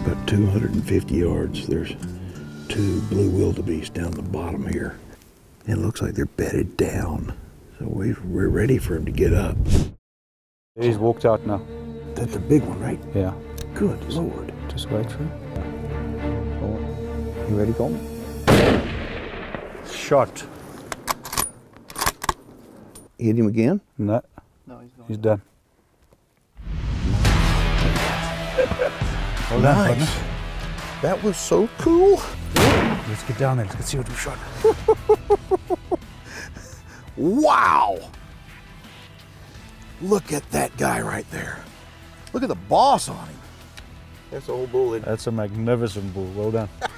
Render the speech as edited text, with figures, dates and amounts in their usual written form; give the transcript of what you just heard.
About 250 yards, there's two blue wildebeest down the bottom here. It looks like they're bedded down, so we're ready for him to get up. He's walked out now. That's a big one, right? Yeah. Good Lord. Just wait for him. Oh. You ready, Colin? Shot. Hit him again? No. No, he's gone. He's done. Oh, nice. That was so cool. Let's get down there. Let's see what we shot. Wow. Look at that guy right there. Look at the boss on him. That's a whole bull. That's a magnificent bull. Well done.